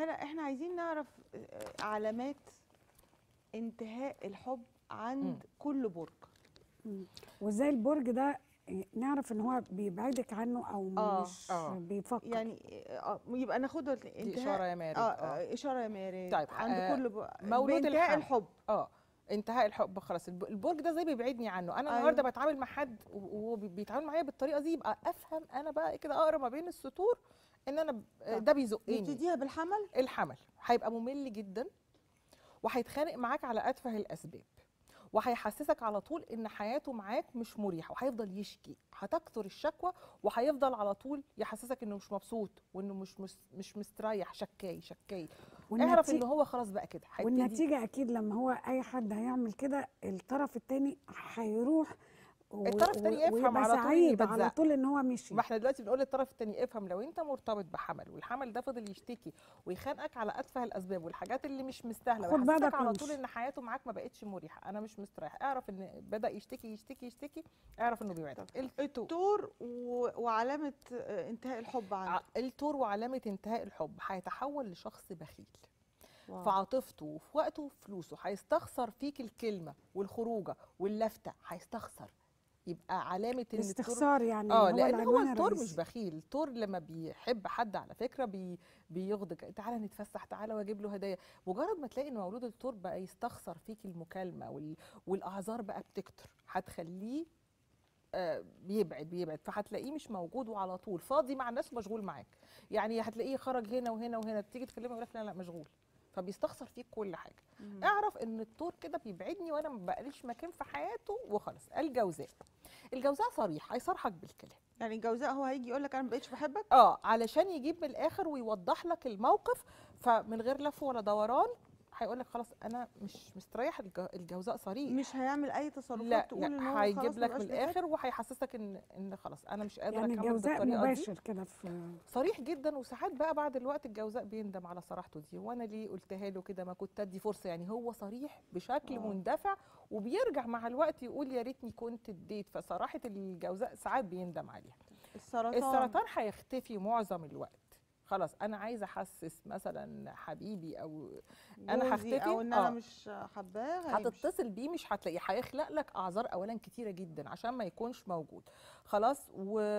احنا عايزين نعرف علامات انتهاء الحب عند كل برج. وازاي البرج ده نعرف ان هو بيبعدك عنه او مش بيفكر؟ يعني يبقى ناخدها دي اشاره يا مارد. اشاره يا مارد. طيب عند كل مولود بانتهاء الحب. انتهاء الحب خلاص. البرج ده زي بيبعدني عنه. انا النهارده بتعامل مع حد وهو بيتعامل معايا بالطريقه دي، يبقى افهم انا بقى كده اقرا ما بين السطور ان انا ده بيزقني. نبتديها بالحمل. الحمل هيبقى ممل جدا، وهيتخانق معاك على اتفه الاسباب، وهيحسسك على طول ان حياته معاك مش مريحه، وهيفضل يشكي، هتكثر الشكوى، وهيفضل على طول يحسسك انه مش مبسوط وانه مش مستريح، شكاي. اعرف ان هو خلاص بقى كده. والنتيجه اكيد لما هو اي حد هيعمل كده الطرف الثاني هيروح الطرف الثاني يفهم على طول ان هو مشي. ما احنا دلوقتي بنقول للطرف الثاني افهم، لو انت مرتبط بحمل والحمل ده فضل يشتكي ويخانقك على اتفه الاسباب والحاجات اللي مش مستاهله، ويحسسك على طول ان حياته معاك ما بقتش مريحه، انا مش مستريح، اعرف ان بدا يشتكي، اعرف انه بيوعدك. الثور وعلامه انتهاء الحب عنده. الثور وعلامه انتهاء الحب هيتحول لشخص بخيل في عاطفته وفي وقته وفي فلوسه، هيستخسر فيك الكلمه والخروجه واللفته، هيستخسر. يبقى علامه ان استخسار يعني لان هو الثور مش بخيل. الثور لما بيحب حد على فكره بيغضب، تعالى نتفسح، تعالى واجيب له هدايا. مجرد ما تلاقي ان مولود الثور بقى يستخسر فيك المكالمه والاعذار بقى بتكتر، هتخليه بيبعد، فهتلاقيه مش موجود وعلى طول فاضي مع الناس ومشغول معاك. يعني هتلاقيه خرج هنا وهنا وهنا، تيجي تكلمه يقول لك لا مشغول، فبيستخسر فيك كل حاجه. اعرف ان الثور كده بيبعدني وانا ما بقاليش مكان في حياته وخلاص. الجوزاء صريح، هيصارحك بالكلام. يعني الجوزاء هو هيجي يقول لك انا ما بقتش بحبك، علشان يجيب من الاخر ويوضح لك الموقف، فمن غير لف ولا دوران هيقول لك خلاص انا مش مستريح. الجوزاء صريح، مش هيعمل اي تصرفات تقول ان هو هيجيب لك من الاخر وهيحسسك ان خلاص انا مش قادر يعني اكمل بالطريقه دي. مباشر كده صريح جدا. وساعات بقى بعد الوقت الجوزاء بيندم على صراحته دي، وانا ليه قلتها له كده، ما كنت ادي فرصه. يعني هو صريح بشكل مندفع، وبيرجع مع الوقت يقول يا ريتني كنت اديت. فصراحه الجوزاء ساعات بيندم عليها. السرطان هيختفي معظم الوقت. خلاص انا عايزه احسس مثلا حبيبي او انا هختفي او ان انا مش حباه، هتتصل بيه مش هتلاقيه، هيخلق لك اعذار اولا كتيره جدا عشان ما يكونش موجود خلاص،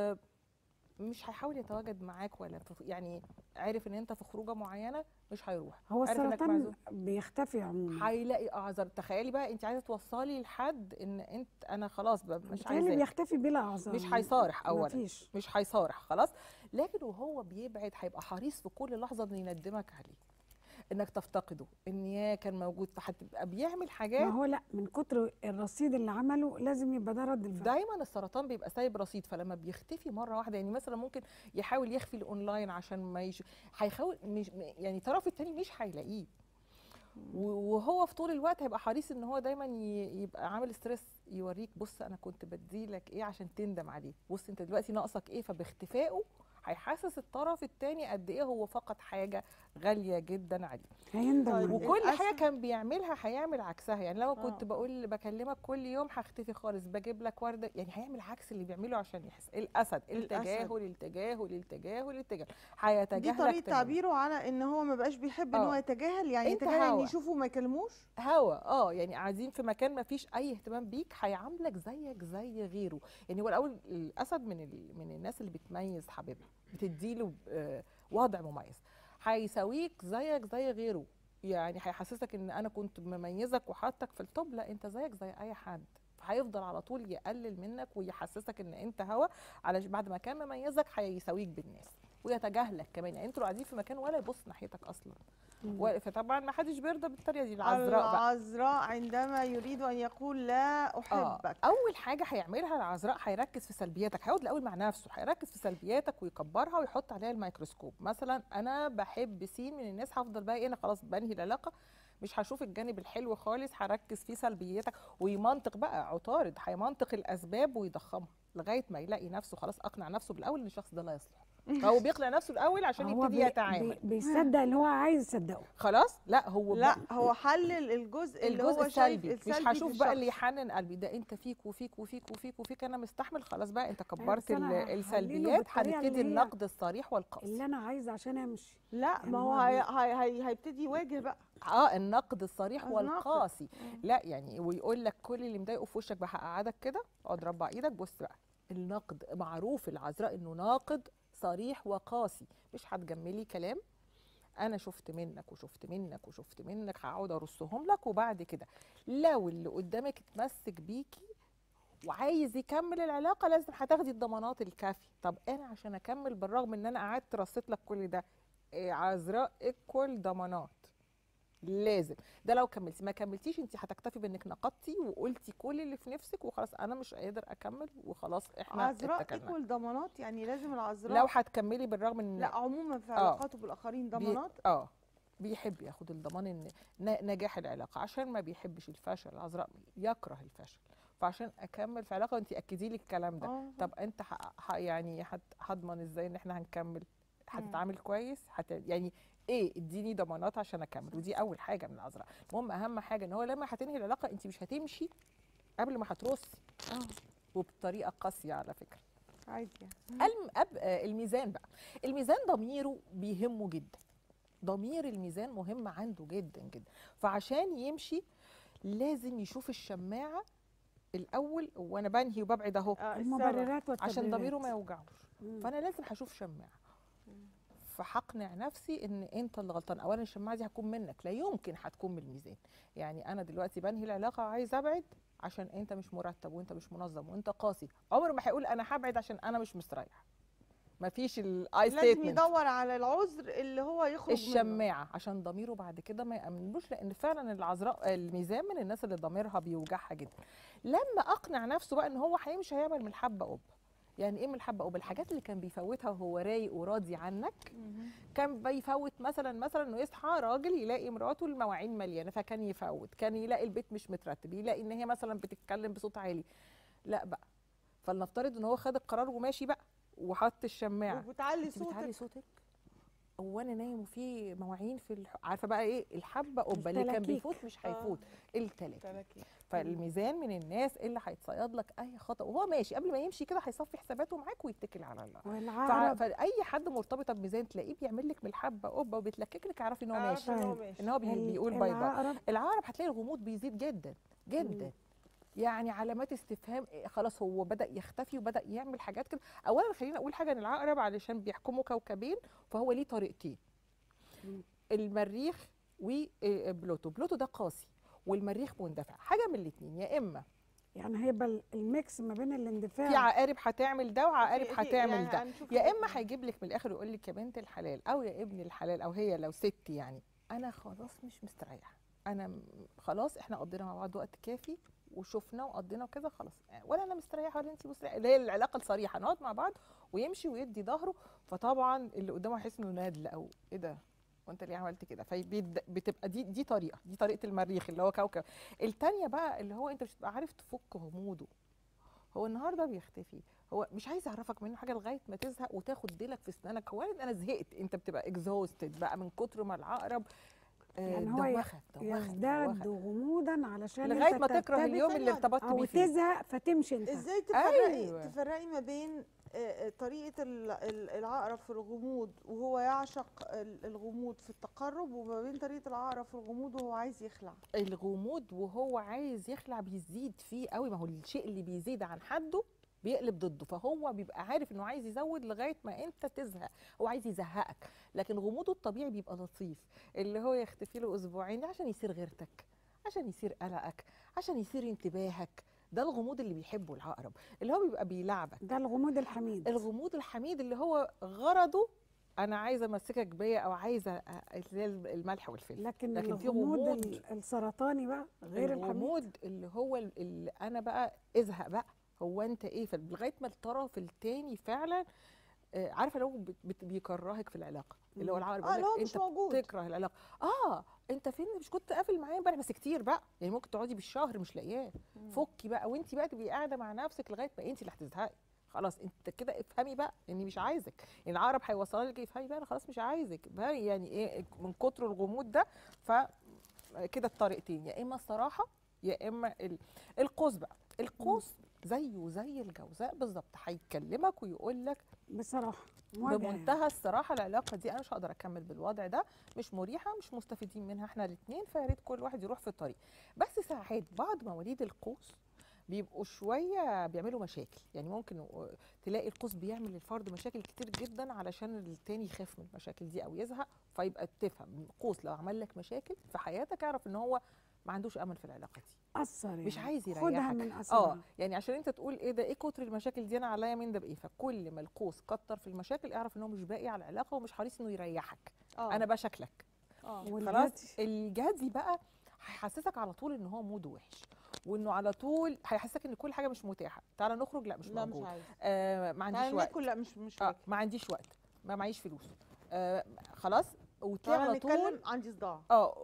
ومش هيحاول يتواجد معاك ولا يعني عارف ان انت في خروجه معينه مش هيروح. هو السرطان بيختفي عموما، هيلاقي اعذار. تخيلي بقى انت عايزه توصلي لحد ان انا خلاص مش عايزاه، اللي بيختفي بلا اعذار مش هيصارح اولا، مش هيصارح خلاص. لكن وهو بيبعد هيبقى حريص في كل لحظه انه يندمك عليه، انك تفتقده، ان كان موجود، فهتبقى بيعمل حاجات. ما هو لا، من كتر الرصيد اللي عمله لازم يبقى ده رد الفعل. دايما السرطان بيبقى سايب رصيد، فلما بيختفي مره واحده، يعني مثلا ممكن يحاول يخفي الاونلاين عشان ما هيحاول مش يعني الطرف الثاني مش هيلاقيه، وهو في طول الوقت هيبقى حريص ان هو دايما يبقى عامل ستريس، يوريك بص انا كنت بديلك ايه عشان تندم عليه، بص انت دلوقتي ناقصك ايه. فباختفائه هيحسس الطرف الثاني قد ايه هو فقد حاجه غاليه جدا عليه، هيندم. وكل حاجه كان بيعملها هيعمل عكسها. يعني لو كنت بكلمك كل يوم هختفي خالص، بجيب لك ورده، يعني هيعمل عكس اللي بيعمله عشان يحس. الاسد التجاهل هيتجاهلك. دي طريقه تعبيره على ان هو ما بقاش بيحب ان هو يتجاهل، يعني يتجاهل ان يشوفه وما يكلموش يعني قاعدين في مكان ما فيش اي اهتمام بيك، هيعاملك زيك زي غيره. يعني هو الاول الاسد من الناس اللي بتميز حبيبها، بتديله وضع مميز، هيساويك زيك زي غيره. يعني هيحسسك ان انا كنت مميزك وحاطك في التوب، لا انت زيك زي اي حد. فهيفضل على طول يقلل منك ويحسسك ان انت هوا، على بعد ما كان مميزك هيساويك بالناس ويتجاهلك كمان. يعني انتوا قاعدين في مكان ولا يبص ناحيتك اصلا. فطبعا ما حدش بيرضى بالطريقه دي. العذراء عندما يريد ان يقول لا احبك، اول حاجه هيعملها العذراء هيركز في سلبياتك. هيقعد الاول مع نفسه، هيركز في سلبياتك ويكبرها ويحط عليها الميكروسكوب. مثلا انا بحب سين من الناس، هفضل بقى انا خلاص بنهي العلاقه، مش هشوف الجانب الحلو خالص، هركز في سلبياتك. ويمنطق بقى عطارد، هيمنطق الاسباب ويضخمها لغايه ما يلاقي نفسه خلاص اقنع نفسه بالاول ان الشخص ده لا يصلح. هو بيقنع نفسه الاول عشان يبتدي يتعامل. بيصدق اللي هو عايز يصدقه. خلاص لا هو حلل الجزء اللي هو السلبي. مش هشوف بقى اللي يحنن قلبي ده انت فيك وفيك وفيك وفيك وفيك انا مستحمل. خلاص بقى انت كبرت السلبيات. هنبتدي النقد الصريح والقاسي اللي انا عايزه عشان امشي. لا ما هو هيبتدي يواجه بقى النقد الصريح والقاسي. لا يعني ويقول لك كل اللي مضايقه في وشك بقى هقعدك كده اقعد ربع ايدك. بص بقى النقد معروف العذراء انه ناقد صريح وقاسي. مش هتجملي كلام انا شفت منك وشفت منك وشفت منك هقعد ارصهم لك. وبعد كده لو اللي قدامك اتمسك بيكي وعايز يكمل العلاقه لازم هتاخدي الضمانات الكافيه. طب انا عشان اكمل بالرغم ان انا قعدت رصيت لك كل ده عذراء ايكوال ضمانات لازم. ده لو كملتي. ما كملتيش انت هتكتفي بانك نقدتي وقلتي كل اللي في نفسك وخلاص انا مش قادر اكمل وخلاص احنا عذراء ايكوال ضمانات. يعني لازم العذراء لو هتكملي بالرغم ان لا عموما في علاقاته بالاخرين ضمانات بيحب ياخد الضمان ان نجاح العلاقه عشان ما بيحبش الفشل. العذراء يكره الفشل. فعشان اكمل في علاقه وانت اكدي لي الكلام ده طب انت يعني هضمن ازاي ان احنا هنكمل؟ هتتعامل كويس؟ يعني ايه اديني ضمانات عشان اكمل. ودي اول حاجه من العذراء. المهم اهم حاجه ان هو لما هتنهي العلاقه انت مش هتمشي قبل ما هترصي وبطريقه قاسيه على فكره عادي يعني. الميزان بقى. الميزان ضميره بيهمه جدا. ضمير الميزان مهم عنده جدا جدا. فعشان يمشي لازم يشوف الشماعه الاول وانا بنهي وببعد اهو المبررات والتبريرات عشان ضميره ما يوجعوش. فانا لازم هشوف شماعه فهقنع نفسي ان انت اللي غلطان. اولا الشماعه دي هتكون منك لا يمكن هتكون من الميزان. يعني انا دلوقتي بنهي العلاقه وعايز ابعد عشان انت مش مرتب وانت مش منظم وانت قاسي. عمر ما هيقول انا هبعد عشان انا مش مستريح. مفيش الاي ستيتمنت. لازم يدور على العذر اللي هو يخرج الشماعه منه. عشان ضميره بعد كده ما يامنوش. لان فعلا العذراء الميزان من الناس اللي ضميرها بيوجعها جدا. لما اقنع نفسه بقى ان هو هيمشي هيعمل من الحبه قبه. يعني ايه من الحبه قبه؟ الحاجات اللي كان بيفوتها وهو رايق وراضي عنك. كان بيفوت مثلا انه يصحى راجل يلاقي مراته المواعين مليانه فكان يفوت. كان يلاقي البيت مش مترتب. يلاقي ان هي مثلا بتتكلم بصوت عالي. لا بقى فلنفترض ان هو خد القرار وماشي بقى وحط الشماعه. وبتعلي صوتك هو انا نايم وفي مواعين في عارفه بقى ايه الحبه قبه اللي كان بيفوت مش هيفوت. التلاكيك. فالميزان من الناس اللي هيتصيد لك اي خطا وهو ماشي. قبل ما يمشي كده هيصفي حساباته معاك ويتكل على الله. فاي حد مرتبطه بميزان تلاقيه بيعمل لك من الحبه قبه وبيتلكك لك اعرفي ان هو ماشي. ان هو بيقول باي باي. العقرب هتلاقي الغموض بيزيد جدا جدا. يعني علامات استفهام. خلاص هو بدأ يختفي وبدأ يعمل حاجات كده. اولا خلينا اقول حاجه ان العقرب علشان بيحكموا كوكبين فهو ليه طريقتين. المريخ وبلوتو. بلوتو ده قاسي والمريخ مندفع. حاجه من الاثنين يا اما يعني هيبقى الميكس ما بين الاندفاع. في عقارب هتعمل ده وعقارب هتعمل ده. يا اما هيجيب لك من الاخر ويقول لك يا بنت الحلال او يا ابن الحلال او هي لو ست يعني انا خلاص مش مستريحه. انا خلاص احنا قضينا مع بعض وقت كافي وشفنا وقضينا وكذا خلاص ولا انا مستريحه ولا انت مستريحه. اللي هي العلاقه الصريحه نقعد مع بعض ويمشي ويدي ظهره. فطبعا اللي قدامه هيحس انه نادل او ايه ده وانت ليه عملت كده. فبتبقى دي طريقه المريخ اللي هو كوكب. الثانيه بقى اللي هو انت مش بتبقى عارف تفك غموضه. هو النهارده بيختفي. هو مش عايز يعرفك منه حاجه لغايه ما تزهق وتاخد ديلك في اسنانك. هو انا زهقت. انت بتبقى اكزوستد بقى من كتر ما العقرب يعني هو يزداد غموضا علشان لغايه ما تكره اليوم اللي ارتبطت بيه او تزهق فتمشي انت. ازاي تفرقي ما بين طريقه العقرب في الغموض وهو يعشق الغموض في التقرب وما بين طريقه العقرب في الغموض وهو عايز يخلع؟ الغموض وهو عايز يخلع بيزيد فيه قوي. ما هو الشيء اللي بيزيد عن حده بيقلب ضده. فهو بيبقى عارف انه عايز يزود لغايه ما انت تزهق. هو عايز يزهقك. لكن غموضه الطبيعي بيبقى لطيف اللي هو يختفي له اسبوعين عشان يصير غيرتك عشان يصير قلقك عشان يصير انتباهك. ده الغموض اللي بيحبه العقرب اللي هو بيبقى بيلعبك. ده الغموض الحميد. الغموض الحميد اللي هو غرضه انا عايزه امسكك بيا او عايزه الملح والفلفل. لكن الغموض السرطاني بقى غير الغموض اللي هو اللي انا بقى ازهق بقى. هو انت ايه لغايه ما الطرف الثاني فعلا عارفه لو بيكرهك في العلاقه اللي هو العقرب بيقول لك انت موجود. تكره العلاقه. انت فين مش كنت قافل معايا امبارح بس كتير بقى. يعني ممكن تقعدي بالشهر مش لاقياه. فكي بقى وانت بقى تبقي قاعده مع نفسك لغايه ما انت اللي هتزهقي. خلاص انت كده افهمي بقى اني مش عايزك. العقرب هيوصلها لك افهمي بقى انا خلاص مش عايزك بقى، يعني ايه من كتر الغموض ده. فكده الطريقتين، يا اما الصراحه يا اما القوس بقى. القوس زيه زي الجوزاء بالظبط، هيكلمك ويقول لك بصراحه بمنتهى الصراحه العلاقه دي انا مش هقدر اكمل بالوضع ده، مش مريحه، مش مستفيدين منها احنا الاثنين، فيا ريت كل واحد يروح في الطريق. بس ساعات بعض مواليد القوس بيبقوا شويه بيعملوا مشاكل، يعني ممكن تلاقي القوس بيعمل للفرد مشاكل كتير جدا علشان التاني يخاف من المشاكل دي او يزهق، فيبقى تفهم القوس لو عمل لك مشاكل في حياتك اعرف ان هو ما عندوش امل في العلاقه دي، اثر يعني. مش عايز يريحك. خدها من اثرها. يعني عشان انت تقول ايه ده، ايه كتر المشاكل دي انا عليا من ده بايه، فكل ما القوس كتر في المشاكل اعرف ان هو مش باقي على العلاقه ومش حريص انه يريحك. انا بشكلك. خلاص الجدي بقى هيحسسك على طول ان هو موده وحش، وانه على طول هيحسسك ان كل حاجه مش متاحه. تعالى نخرج، لا مش موجود. مش عايز. ما عنديش وقت. لا مش ما عنديش وقت، ما معيش فلوس. خلاص وتلاقي على على طول عندي صداع.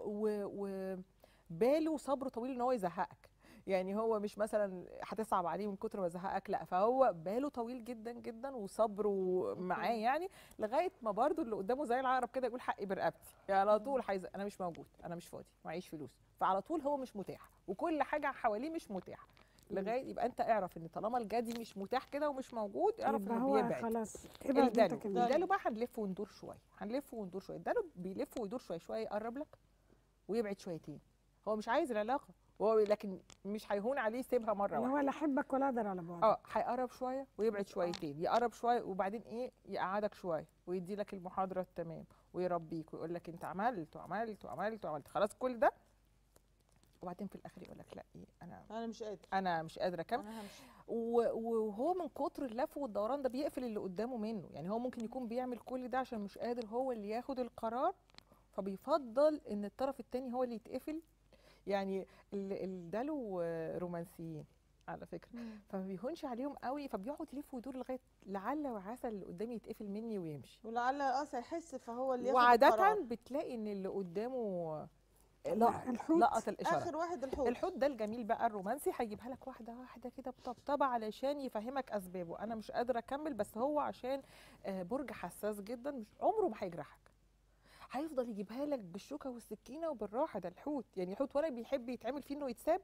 باله وصبره طويل ان هو يزهقك. يعني هو مش مثلا هتصعب عليه من كتر ما زهقك، لا، فهو باله طويل جدا جدا وصبره معاه، يعني لغايه ما برضو اللي قدامه زي العقرب كده يقول حقي برقبتي، يعني على طول انا مش موجود، انا مش فاضي، معيش فلوس، فعلى طول هو مش متاح وكل حاجه حواليه مش متاحه. لغايه يبقى انت اعرف ان طالما الجدي مش متاح كده ومش موجود اعرف انه بيبعد. خلاص ابعد انت كمان. الدلو بقى هنلف وندور شويه، هنلف وندور شويه. الدلو بيلف ويدور شويه شويه، يقرب لك ويبعد شويتين. هو مش عايز العلاقه، هو لكن مش هيهون عليه يسيبها مره واحده. هو لا احبك ولا اقدر على بعض. هيقرب شويه ويبعد شويتين، يقرب شويه وبعدين ايه يقعدك شويه ويدي لك المحاضره التمام ويربيك ويقول لك انت عملت وعملت وعملت وعملت خلاص كل ده، وبعدين في الاخر يقول لك لا ايه انا مش قادر اكمل. وهو من كتر اللف والدوران ده بيقفل اللي قدامه منه. يعني هو ممكن يكون بيعمل كل ده عشان مش قادر هو اللي ياخد القرار، فبيفضل ان الطرف الثاني هو اللي يتقفل. يعني الدلو رومانسيين على فكره، فما بيهونش عليهم قوي، فبيقعد يلف ويدور لغايه لعل وعسى اللي قدامي يتقفل مني ويمشي، ولعل يحس فهو اللي ياخد وعاده القرار. بتلاقي ان اللي قدامه لقط الاشاره. اخر واحد الحوت ده الجميل بقى الرومانسي، هيجيبها لك واحده واحده كده بطبطبه علشان يفهمك اسبابه. انا مش قادره اكمل، بس هو عشان برج حساس جدا مش عمره ما هيجرحك، هيفضل يجيبها لك بالشوكه والسكينه وبالراحه. ده الحوت، يعني الحوت ولا بيحب يتعمل فيه انه يتساب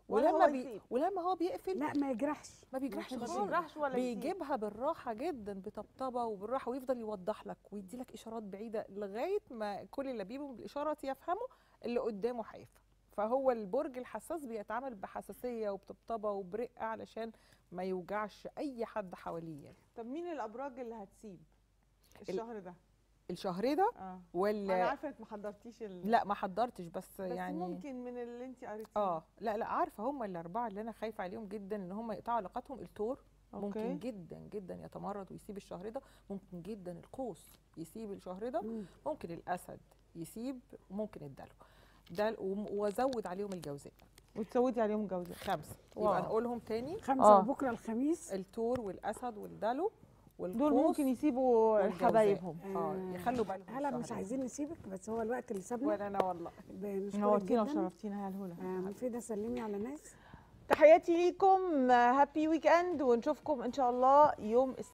ولما هو بيقفل لا ما يجرحش، ما بيجرحش ولا بيجيبها بالراحه جدا بطبطبه وبالراحه، ويفضل يوضح لك ويدي لك اشارات بعيده لغايه ما كل اللي بيبقوا بالاشارات يفهموا اللي قدامه هيفهم. فهو البرج الحساس بيتعامل بحساسيه وبطبطبه وبرقه علشان ما يوجعش اي حد حواليه. يعني طب مين الابراج اللي هتسيب الشهر ده؟ الشهر ده ولا انا عارفه انك ما حضرتيش لا ما حضرتش، بس يعني ممكن من اللي انت قريتيه. لا عارفه هم الاربعه اللي انا خايفه عليهم جدا ان هم يقطعوا علاقاتهم. الثور ممكن جدا جدا يتمرد ويسيب الشهر ده، ممكن جدا القوس يسيب الشهر ده، ممكن الاسد يسيب، ممكن الدلو وازود عليهم الجوزاء. وتزودي عليهم الجوزاء 5. يبقى نقولهم تاني 5 وبكره الخميس الثور والاسد والدلو دول ممكن يسيبوا حبايبهم. يخلوا بالهم. هلا مش عايزين نسيبك، بس هو الوقت اللي سابنا. ولا انا والله. نورتينا وشرفتينا يا هلا. مفيدة سلمي على ناس. تحياتي ليكم، هابي ويك اند، ونشوفكم ان شاء الله يوم